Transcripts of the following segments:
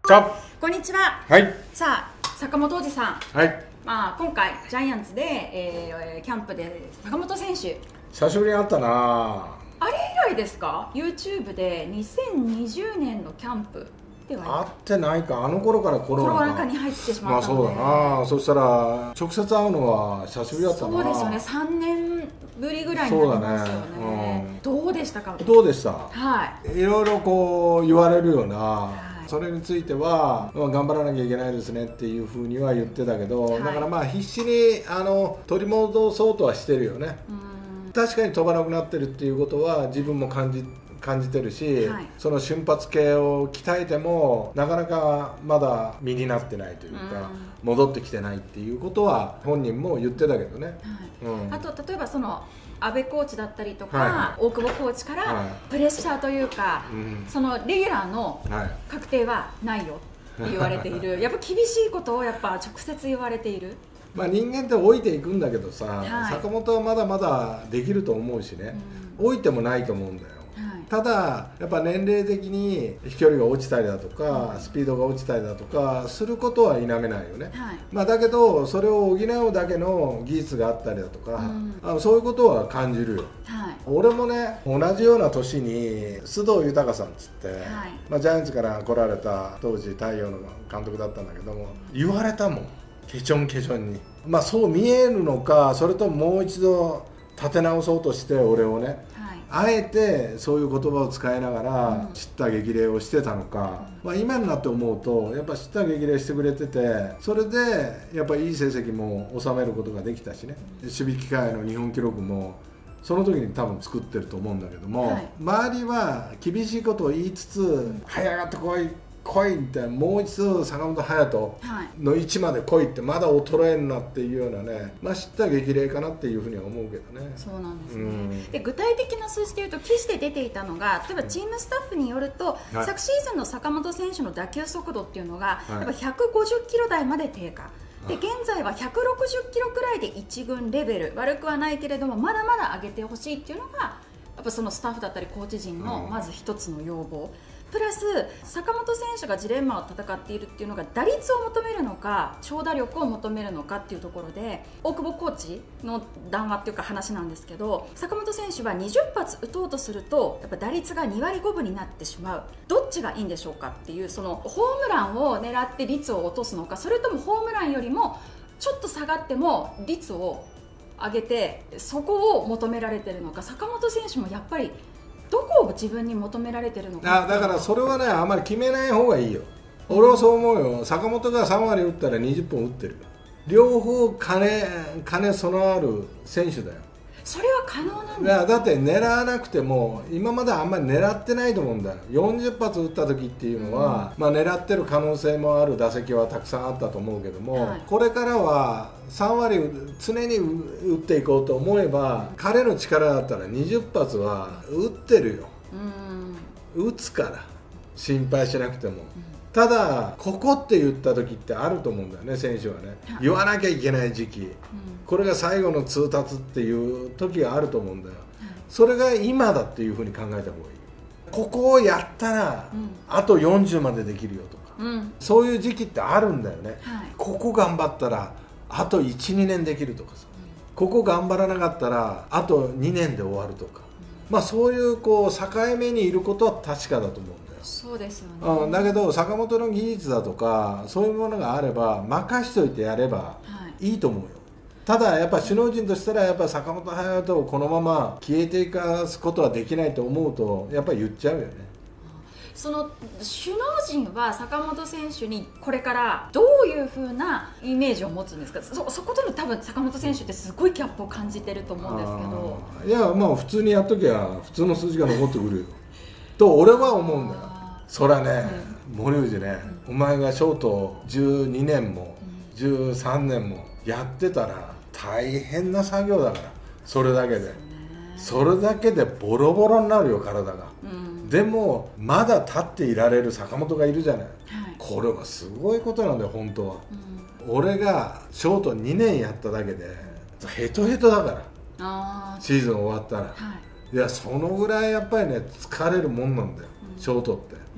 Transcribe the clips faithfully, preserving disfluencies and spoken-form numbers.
じゃこんにちは。 はい。 さあ、坂本おじさん。 はい。 まあ今回ジャイアンツで、えー、キャンプで坂本選手。 久しぶりに会ったな。 あれ以来ですか？ YouTube でにせんにじゅうねんのキャンプでは会ってないか。あの頃からコロナか。 コロナ禍に入ってしまったので。 まあそうだな。そしたら直接会うのは久しぶりだったな。 そうですよね。さんねんぶりぐらいになりますよね。 そうだね。うん、 どうでしたか？ どうでした？ はい。 いろいろこう言われるような。 はい、 それについては、まあ、頑張らなきゃいけないですねっていうふうには言ってたけど、はい、だからまあ必死にあの取り戻そうとはしてるよね。確かに飛ばなくなってるっていうことは自分も感じ感じてるし、はい、その瞬発系を鍛えてもなかなかまだ身になってないというか、うん、戻ってきてないっていうことは本人も言ってたけどね、はい、 うん、あと例えばその阿部コーチだったりとか、はい、大久保コーチからプレッシャーというか、はい、そのレギュラーの確定はないよって言われている、はい、やっぱ厳しいことをやっぱ直接言われている。 まあ人間って老いていくんだけどさ、はい、坂本はまだまだできると思うしね、うん、老いてもないと思うんだよ。ただやっぱ年齢的に飛距離が落ちたりだとか、うん、スピードが落ちたりだとかすることは否めないよね、はい、まあだけどそれを補うだけの技術があったりだとか、うん、あのそういうことは感じるよ、はい、俺もね同じような年に須藤豊さんっつって、はい、まあ、ジャイアンツから来られた当時太陽の監督だったんだけども言われたもん、ケチョンケチョンに。まあそう見えるのか、それとももう一度立て直そうとして俺をね、あえてそういう言葉を使いながら叱咤激励をしてたのか、うん、まあ、今になって思うとやっぱ叱咤激励してくれてて、それでやっぱいい成績も収めることができたしね、守備機会の日本記録もその時に多分作ってると思うんだけども、はい、周りは厳しいことを言いつつ、うん、早上がってこい来いみたいな、もう一度坂本勇人の位置まで来いってまだ衰えんなっていうようなね、まあ知った激励かなっていうふうには思うけどね。 そうなんですね、うん、で具体的な数字でいうと記事で出ていたのが、例えばチームスタッフによると、はい、昨シーズンの坂本選手の打球速度っていうのが、はい、やっぱひゃくごじゅっキロ台まで低下で、現在はひゃくろくじゅっキロくらいで一軍レベル、悪くはないけれどもまだまだ上げてほしいっていうのがやっぱそのスタッフだったりコーチ陣のまず一つの要望、プラス坂本選手がジレンマを戦っているっていうのが打率を求めるのか長打力を求めるのかっていうところで、大久保コーチの談話っていうか話なんですけど、坂本選手はにじゅっぱつ打とうとするとやっぱ打率がにわりごぶになってしまう、どっちがいいんでしょうかっていう、そのホームランを狙って率を落とすのか、それともホームランよりもちょっと下がっても率を上げてそこを求められてるのか、坂本選手もやっぱりどこを自分に求められてるのか。 あだからそれはねあんまり決めない方がいいよ、うん、俺はそう思うよ。坂本がさんわり打ったらにじゅっぽん打ってる、両方金金備わる選手だよ。 それは可能なんだ。だって狙わなくても今まであんまり狙ってないと思うんだよ。よんじゅっぱつ打った時っていうのは、うん、まあ狙ってる可能性もある打席はたくさんあったと思うけども、はい、これからはさんわり常に打っていこうと思えば、彼の力だったらにじゅっぱつは打ってるよ、うん、打つから心配しなくても、うん、ただここって言った時ってあると思うんだよね、選手はね、はい、言わなきゃいけない時期、うん、これが最後の通達っていう時があると思うんだよ、はい、それが今だっていうふうに考えた方がいい。ここをやったら、うん、あとよんじゅうまでできるよとか、うん、そういう時期ってあるんだよね、はい、ここ頑張ったらあといちにねんできるとかさ、うん、ここ頑張らなかったらあとにねんで終わるとか、うん、まあそういうこう境目にいることは確かだと思うんだよ。 そうですよね、 うん、だけど坂本の技術だとかそういうものがあれば任しといてやればいいと思うよ、はい、ただやっぱ首脳陣としたらやっぱ坂本勇人をこのまま消えていかすことはできないと思うとやっぱり言っちゃうよね。 その首脳陣は坂本選手にこれからどういう風なイメージを持つんですか。 そ, そことの多分坂本選手ってすごいギャップを感じてると思うんですけど。 いやまあ普通にやっときゃ普通の数字が残ってくるよと俺は思うんだよ。そりゃね、うん、森内ね、うん、お前がショートじゅうにねんも、うん、じゅうさんねんもやってたら大変な作業だから、それだけでそれだけでボロボロになるよ体が、うん、でもまだ立っていられる坂本がいるじゃない、はい、これはすごいことなんだよ本当は、うん、俺がショートにねんやっただけでヘトヘトだから、シーズン終わったら、はい、いやそのぐらいやっぱりね疲れるもんなんだよ、うん、ショートって。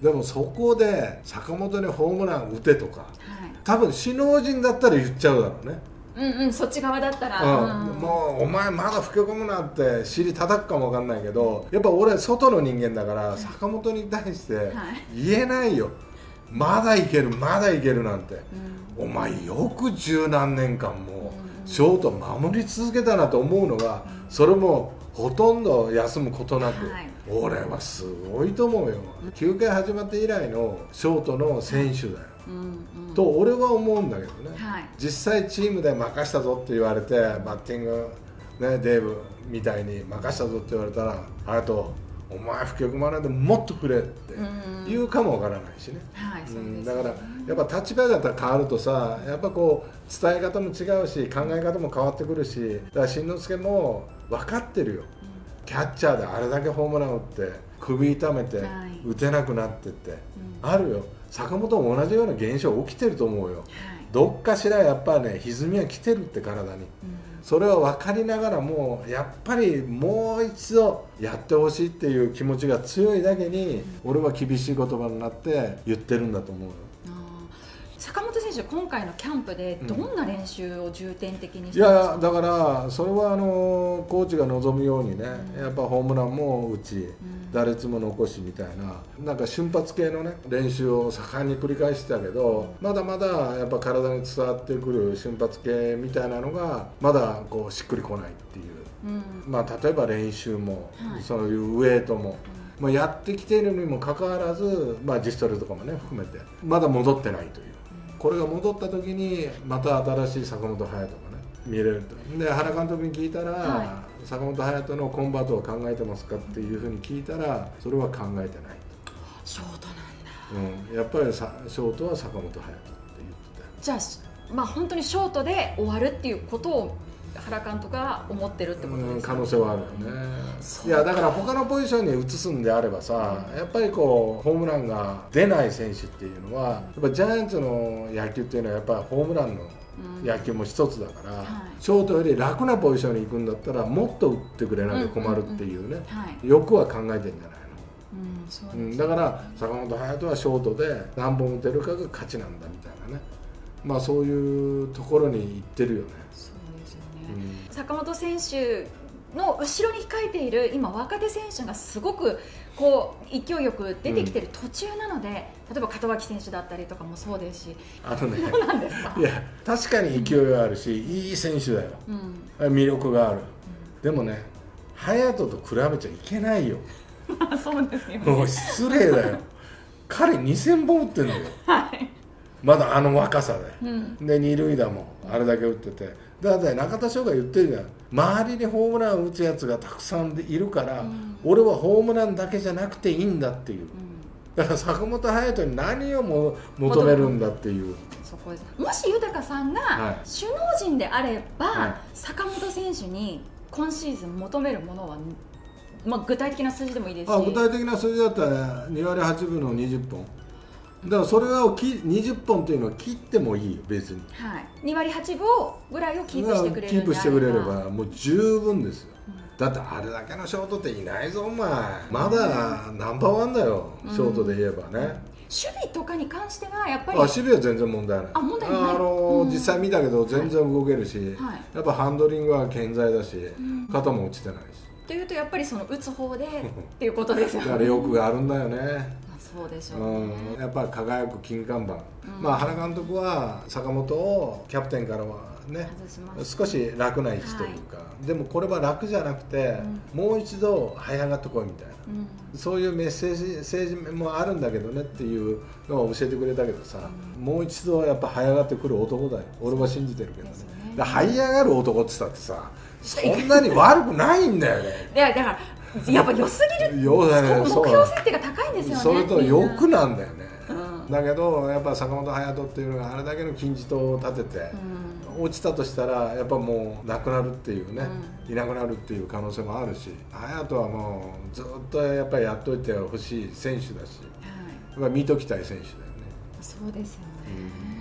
でもそこで坂本にホームラン打てとか、はい、多分首脳陣だったら言っちゃうだろうね。 うんうん、そっち側だったら、 うんうん、もうお前まだ老け込むなって尻叩くかもわかんないけど、やっぱ俺外の人間だから坂本に対して言えないよ、はい、まだいけるまだいけるなんて、うん、お前よく十何年間もショート守り続けたなと思うのが、うん、それもほとんど休むことなく、はい、俺はすごいと思うよ、うん、きゅうかい始まって以来のショートの選手だよ、うんうん、と俺は思うんだけどね、はい、実際チームで任したぞって言われてバッティング、ね、デーブみたいに任したぞって言われたら、あとお前老け込まないでもっと振れって言うかもわからないしね、はい、うん、だからやっぱ立場が変わるとさ、やっぱこう伝え方も違うし考え方も変わってくるし、だから慎之介も分かってるよ、キャッチャーであれだけホームラン打って首痛めて打てなくなってって、はい、あるよ。坂本も同じような現象起きてると思うよ、はい、どっかしらやっぱね歪みは来てるって体に、うん、それは分かりながらもやっぱりもう一度やってほしいっていう気持ちが強いだけに、うん、俺は厳しい言葉になって言ってるんだと思うよ。 坂本選手、今回のキャンプでどんな練習を重点的にしていやだからそれはあのコーチが望むようにね、うん、やっぱホームランも打ち、うん、打率も残しみたいな、なんか瞬発系のね練習を盛んに繰り返してたけど、まだまだやっぱ体に伝わってくる瞬発系みたいなのがまだこうしっくりこないっていう、うん、まあ例えば練習も、はい、そういうウエイトも、うん、まあ、やってきているにもかかわらず、まあ、自主トレとかもね含めてまだ戻ってないという。これが戻った時にまた新しい坂本勇人がね見れると。で原監督に聞いたら、はい、坂本勇人のコンバートを考えてますかっていうふうに聞いたら、それは考えてないと。 ショートなんだ、 うん、やっぱりさショートは坂本勇人って言ってた。 じゃあ、まあ、本当にショートで終わるっていうことを原監督が思ってるってことですか。うん、 可能性はあるよね。いやだから他のポジションに移すんであればさ、やっぱりこうホームランが出ない選手っていうのは、やっぱジャイアンツの野球っていうのはやっぱりホームランの野球も一つだから、うん、はい、ショートより楽なポジションに行くんだったらもっと打ってくれなきゃ困るっていうね、欲は考えてんじゃないの。うん、そうですね。うん、だから坂本勇人はショートで何本打てるかが勝ちなんだみたいなね、まあそういうところに行ってるよね。 うん、坂本選手の後ろに控えている今若手選手がすごくこう勢いよく出てきている途中なので、うん、例えば門脇選手だったりとかもそうですし、 あのね、 そうなんですか。 いや確かに勢いがあるし、うん、いい選手だよ、うん、魅力がある、うん、でもね隼人と比べちゃいけないよ。 そうですよね。 もう失礼だよ。彼にせんぼん打ってんだよ、 はい、 まだあの若さで、 うん、 で二塁打もあれだけ打ってて、だって中田翔が言ってるじゃん、周りにホームラン打つやつがたくさんいるから、うん、俺はホームランだけじゃなくていいんだっていう、うん、だから坂本勇人に何をも求めるんだっていう。 そこです。もし豊さんが首脳陣であれば、はい、坂本選手に今シーズン求めるものは、まあ、具体的な数字でもいいですし。 あ、具体的な数字だったらにわりはちぶのにじゅっぽんだから、それをにじゅっぽんっていうのを切ってもいいよ別に、 はい、にわりはちぶぐらいをキープしてくれるんであれば、 キープしてくれればもう十分ですよ、うん、だってあれだけのショートっていないぞお前、まだナンバーワンだよ、うん、ショートで言えばね、うん、守備とかに関してはやっぱり、 あ、守備は全然問題ない。 あ、問題ない。 あの、うん、実際見たけど全然動けるし、はい、やっぱハンドリングは健在だし、うん、肩も落ちてないし。 というとやっぱりその打つ方でっていうことですよね。 だから欲があるんだよね。 そうでしょうね、 うん、やっぱり輝く金看板、うん、まあ原監督は坂本をキャプテンからはね少し楽な位置というか、はい、でもこれは楽じゃなくて、うん、もう一度這い上がってこいみたいな、うん、そういうメッセージ政治もあるんだけどねっていうのを教えてくれたけどさ、うん、もう一度やっぱ這い上がってくる男だよ、俺は信じてるけどね。だ這い上がる男って言ったってさ、そんなに悪くないんだよね。 いやだからやっぱ良すぎる、 よだね、 目標設定が高いんですよね。 それと欲なんだよね、うん、だけどやっぱ坂本勇人っていうのがあれだけの金字塔を立てて、うん、落ちたとしたらやっぱもうなくなるっていうね、うん、いなくなるっていう可能性もあるし、勇人はもうずっとやっぱりやっといてほしい選手だし、はい、見ときたい選手だよね。 そうですよね、うん、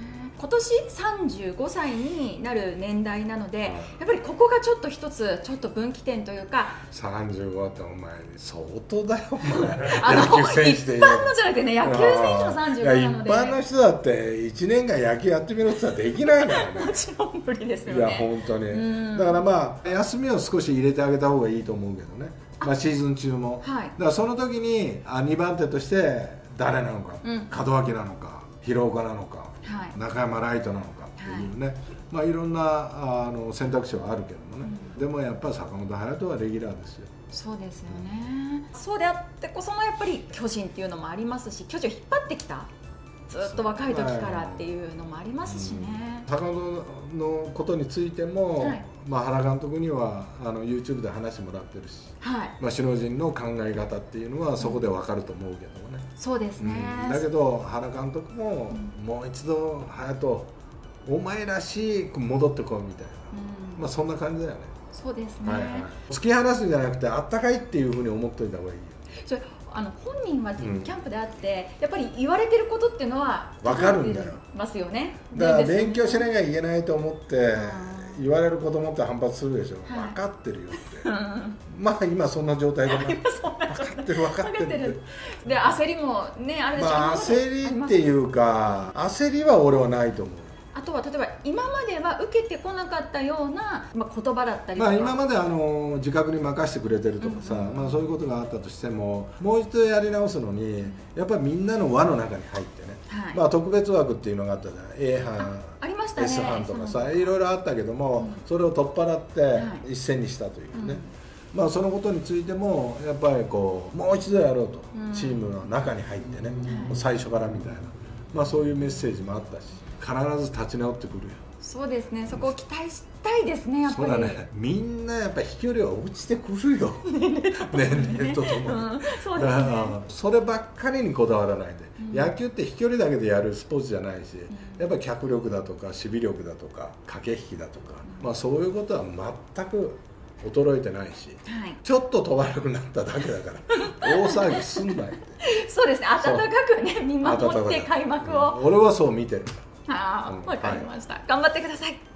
今年さんじゅうごさいになる年代なので、はい、やっぱりここがちょっと一つちょっと分岐点というか、 さんじゅうごってお前相当だよお前あの野球選手で一般のじゃなくてね、野球選手のさんじゅうごなので、 一般の人だっていちねんかん野球やってみろって言ったらできないからねもちろん無理ですよね。 いや本当にだからまあ休みを少し入れてあげた方がいいと思うけどね、まあ、シーズン中も、はい、だからその時にあにばん手として誰なのか、うん、門脇なのか廣岡なのか、はい、中山ライトなのかっていうね、はい、まあいろんなあの選択肢はあるけどもね、うん、でもやっぱり坂本勇人はレギュラーですよ。 そうですよね、うん、そうであってこそのやっぱり巨人っていうのもありますし、巨人を引っ張ってきたずっと若い時からっていうのもありますしね、 うん、坂本のことについても、はい、まあ、原監督にはあの YouTube で話してもらってるし、はい、まあ、首脳陣の考え方っていうのはそこで分かると思うけどもね、 うん、そうですね、 うん、だけど原監督も、うん、もう一度隼人お前らしい戻ってこいみたいな、うん、まあそんな感じだよね。 そうですね、 はいはい、突き放すんじゃなくてあったかいっていうふうに思っといた方がいいよ。 それあの本人はキャンプであって、うん、やっぱり言われてることっていうのは分かるんだよ。 ますよね。 だから勉強しなきゃいけないと思って言われる子供って反発するでしょ、はい、分かってるよって、うん、まあ今そんな状態で分かってる分かってるってで焦りもねあるでしょう、 まあ、焦りっていうか焦りは俺はないと思う。 あとは例えば今までは受けてこなかったような、まあ、言葉だったりとか、 まあ、今まであの自覚に任せてくれてるとかさ、うんうん、まあ、そういうことがあったとしてももう一度やり直すのにやっぱりみんなの輪の中に入ってね、はい、まあ、特別枠っていうのがあったじゃない、 A 班ありましたね、 S 班とかさ、いろいろあったけども、うん、それを取っ払って一線にしたというね、うん、まあ、そのことについてもやっぱりこうもう一度やろうと、うん、チームの中に入ってね、うん、最初からみたいな、まあ、そういうメッセージもあったし必ず立ち直ってくるよ。 そうですね、そこを期待したいですね、やっぱり。 そうだね、みんなやっぱり飛距離は落ちてくるよ年齢とともに、うん、そうですね、そればっかりにこだわらないで、うん、野球って飛距離だけでやるスポーツじゃないし、うん、やっぱり脚力だとか守備力だとか駆け引きだとか、うん、まあ、そういうことは全く衰えてないし、はい、ちょっと飛ばなくなっただけだから大騒ぎすんないってそうですね、温かくね見守って開幕を、 うん、俺はそう見てる。 ああ、わかりました、はい、頑張ってください。